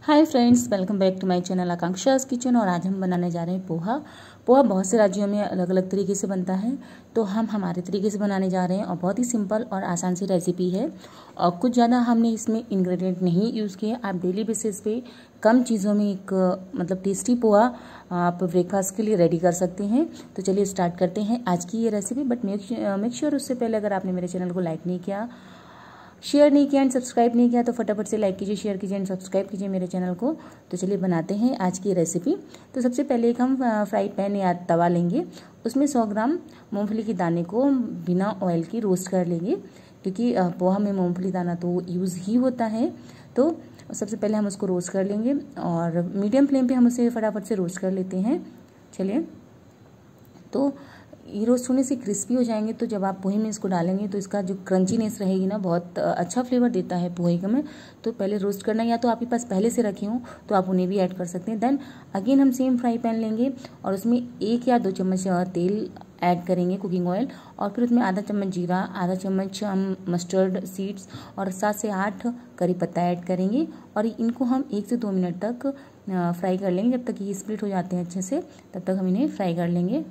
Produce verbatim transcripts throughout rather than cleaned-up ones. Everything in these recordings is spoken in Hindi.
Hi friends, welcome back to my channel Akanksha's kitchen. और आज हम बनाने जा रहे हैं पोहा। पोहा बहुत से राज्यों में अलग अलग तरीके से बनता है, तो हम हमारे तरीके से बनाने जा रहे हैं और बहुत ही सिंपल और आसान सी रेसिपी है। और कुछ ज़्यादा हमने इसमें इंग्रेडिएंट नहीं यूज़ किए। आप डेली बेसिस पे कम चीज़ों में एक मतलब टेस्टी पोहा आप ब्रेकफास्ट के लिए रेडी कर सकते हैं। तो चलिए स्टार्ट करते हैं आज की ये रेसिपी। बट मेक मेक श्योर उससे पहले अगर आपने मेरे चैनल को लाइक नहीं किया, शेयर नहीं किया एंड सब्सक्राइब नहीं किया तो फटाफट से लाइक कीजिए, शेयर कीजिए एंड सब्सक्राइब कीजिए मेरे चैनल को। तो चलिए बनाते हैं आज की रेसिपी। तो सबसे पहले एक हम फ्राई पैन या तवा लेंगे, उसमें सौ ग्राम मूंगफली के दाने को बिना ऑयल की रोस्ट कर लेंगे, क्योंकि पोहा में मूंगफली दाना तो यूज़ ही होता है। तो सबसे पहले हम उसको रोस्ट कर लेंगे और मीडियम फ्लेम पे हम उसे फटाफट से रोस्ट कर लेते हैं। चलिए, तो ये रोस्ट होने से क्रिस्पी हो जाएंगे, तो जब आप पोहे में इसको डालेंगे तो इसका जो क्रंचीनेस रहेगी ना, बहुत अच्छा फ्लेवर देता है पोहे का में। तो पहले रोस्ट करना, या तो आपके पास पहले से रखे हों तो आप उन्हें भी ऐड कर सकते हैं। देन अगेन हम सेम फ्राई पैन लेंगे और उसमें एक या दो चम्मच तेल ऐड करेंगे, कुकिंग ऑयल, और फिर उसमें आधा चम्मच जीरा, आधा चम्मच हम मस्टर्ड सीड्स और सात से आठ करी पत्ता ऐड करेंगे। और इनको हम एक से दो मिनट तक फ्राई कर लेंगे, जब तक ये स्प्लिट हो जाते हैं अच्छे से, तब तक हम इन्हें फ्राई कर लेंगे।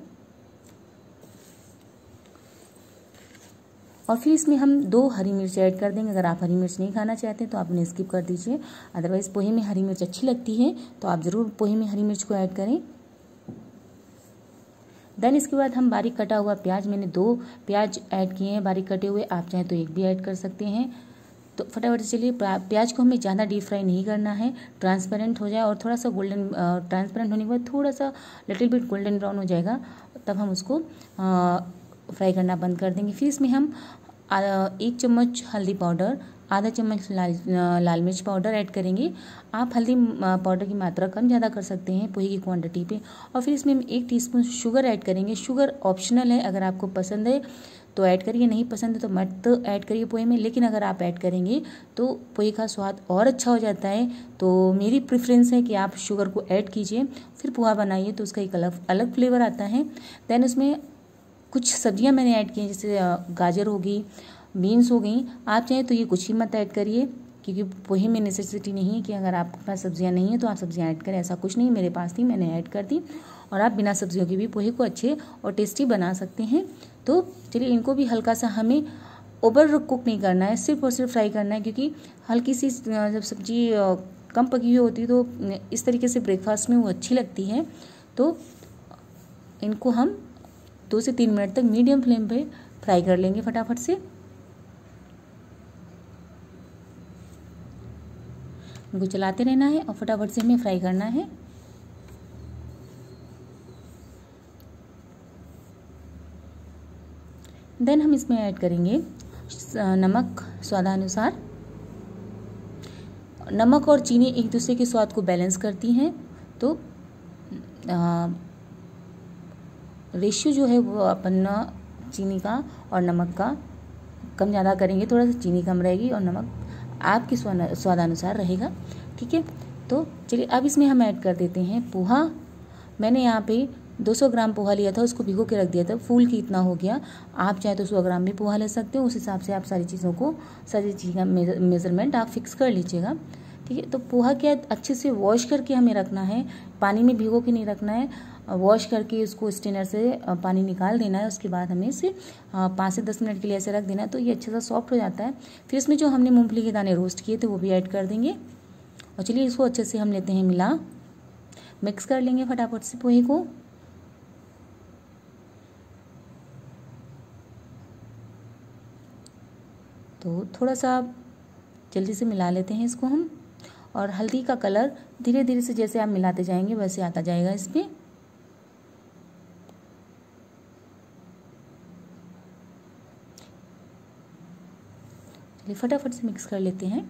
और फिर इसमें हम दो हरी मिर्च ऐड कर देंगे। अगर आप हरी मिर्च नहीं खाना चाहते तो आप उन्हें स्किप कर दीजिए, अदरवाइज पोहे में हरी मिर्च अच्छी लगती है, तो आप ज़रूर पोहे में हरी मिर्च को ऐड करें। देन इसके बाद हम बारीक कटा हुआ प्याज, मैंने दो प्याज ऐड किए हैं बारीक कटे हुए, आप चाहें तो एक भी ऐड कर सकते हैं। तो फटाफट से चलिए, प्याज को हमें ज़्यादा डीप फ्राई नहीं करना है, ट्रांसपेरेंट हो जाए और थोड़ा सा गोल्डन ट्रांसपेरेंट होने के बाद थोड़ा सा लिटिल बिट गोल्डन ब्राउन हो जाएगा, तब हम उसको आ, फ्राई करना बंद कर देंगे। फिर इसमें हम एक चम्मच हल्दी पाउडर, आधा चम्मच लाल लाल मिर्च पाउडर ऐड करेंगे। आप हल्दी पाउडर की मात्रा कम ज़्यादा कर सकते हैं पोहे की क्वांटिटी पे। और फिर इसमें हम एक टीस्पून शुगर ऐड करेंगे। शुगर ऑप्शनल है, अगर आपको पसंद है तो ऐड करिए, नहीं पसंद है तो मत ऐड करिए पोहे में, लेकिन अगर आप ऐड करेंगे तो पोहे का स्वाद और अच्छा हो जाता है। तो मेरी प्रेफरेंस है कि आप शुगर को ऐड कीजिए, फिर पोहा बनाइए तो उसका एक अलग अलग फ्लेवर आता है। देन उसमें कुछ सब्जियां मैंने ऐड की हैं, जैसे गाजर होगी, बीन्स हो गई। आप चाहें तो ये कुछ ही मत ऐड करिए, क्योंकि पोहे में नेसेसिटी नहीं है कि अगर आपके पास सब्जियां नहीं है तो आप सब्जियां ऐड करें, ऐसा कुछ नहीं। मेरे पास थी, मैंने ऐड कर दी। और आप बिना सब्जियों के भी पोहे को अच्छे और टेस्टी बना सकते हैं। तो चलिए, इनको भी हल्का सा हमें ओवर कुक नहीं करना है, सिर्फ और सिर्फ फ्राई करना है, क्योंकि हल्की सी जब सब्जी कम पकी हुई होती है तो इस तरीके से ब्रेकफास्ट में वो अच्छी लगती है। तो इनको हम दो से तीन मिनट तक मीडियम फ्लेम पे फ्राई कर लेंगे फटाफट से। इनको चलाते रहना है और फटाफट से हमें फ्राई करना है। देन हम इसमें ऐड करेंगे नमक स्वादानुसार। नमक और चीनी एक दूसरे के स्वाद को बैलेंस करती हैं, तो रेशियो जो है वो अपन चीनी का और नमक का कम ज़्यादा करेंगे, थोड़ा सा चीनी कम रहेगी और नमक आपके स्वादानुसार रहेगा, ठीक है। तो चलिए, अब इसमें हम ऐड कर देते हैं पोहा। मैंने यहाँ पे दो सौ ग्राम पोहा लिया था, उसको भिगो के रख दिया था, फूल की इतना हो गया। आप चाहे तो सौ ग्राम भी पोहा ले सकते हो, उस हिसाब से आप सारी चीज़ों को, सारी चीज़ का मेजरमेंट आप फिक्स कर लीजिएगा, ठीक है। तो पोहा क्या अच्छे से वॉश करके हमें रखना है, पानी में भिगो के नहीं रखना है, वॉश करके उसको स्ट्रेनर से पानी निकाल देना है। उसके बाद हमें इसे पाँच से दस मिनट के लिए ऐसे रख देना है, तो ये अच्छे से सॉफ्ट हो जाता है। फिर इसमें जो हमने मूंगफली के दाने रोस्ट किए थे वो भी ऐड कर देंगे। और चलिए, इसको अच्छे से हम लेते हैं मिला, मिक्स कर लेंगे फटाफट से पोहे को। तो थोड़ा सा जल्दी से मिला लेते हैं इसको हम। और हल्दी का कलर धीरे धीरे से जैसे आप मिलाते जाएंगे वैसे आता जाएगा इसमें। चलिए, फटाफट से मिक्स कर लेते हैं।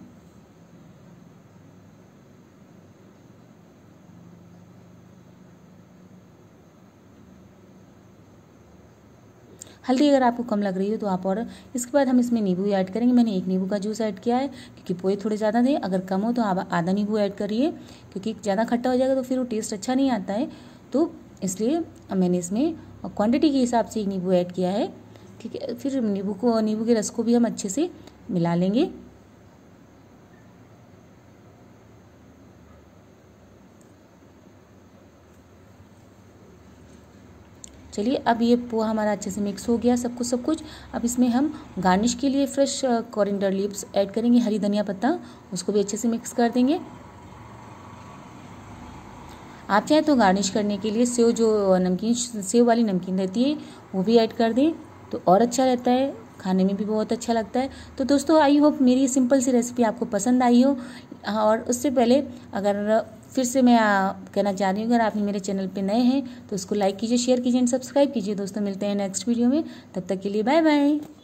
हल्दी अगर आपको कम लग रही हो तो आप, और इसके बाद हम इसमें नींबू ऐड करेंगे। मैंने एक नींबू का जूस ऐड किया है, क्योंकि पोहे थोड़े ज़्यादा थे। अगर कम हो तो आप आधा नींबू ऐड करिए, क्योंकि ज़्यादा खट्टा हो जाएगा तो फिर वो टेस्ट अच्छा नहीं आता है। तो इसलिए मैंने इसमें क्वांटिटी के हिसाब से एक नींबू ऐड किया है, ठीक है। फिर नींबू को, नींबू के रस को भी हम अच्छे से मिला लेंगे। चलिए अब ये पोहा हमारा अच्छे से मिक्स हो गया सब कुछ सब कुछ अब इसमें हम गार्निश के लिए फ्रेश कोरिएंडर लीव्स ऐड करेंगे, हरी धनिया पत्ता, उसको भी अच्छे से मिक्स कर देंगे। आप चाहे तो गार्निश करने के लिए सेव जो नमकीन सेव वाली नमकीन रहती है वो भी ऐड कर दें तो और अच्छा रहता है, खाने में भी बहुत अच्छा लगता है। तो दोस्तों आई होप मेरी सिंपल सी रेसिपी आपको पसंद आई हो। और उससे पहले अगर फिर से मैं कहना चाह रही हूँ, अगर आप मेरे चैनल पे नए हैं तो उसको लाइक कीजिए, शेयर कीजिए एंड सब्सक्राइब कीजिए। दोस्तों मिलते हैं नेक्स्ट वीडियो में, तब तक के लिए बाय बाय।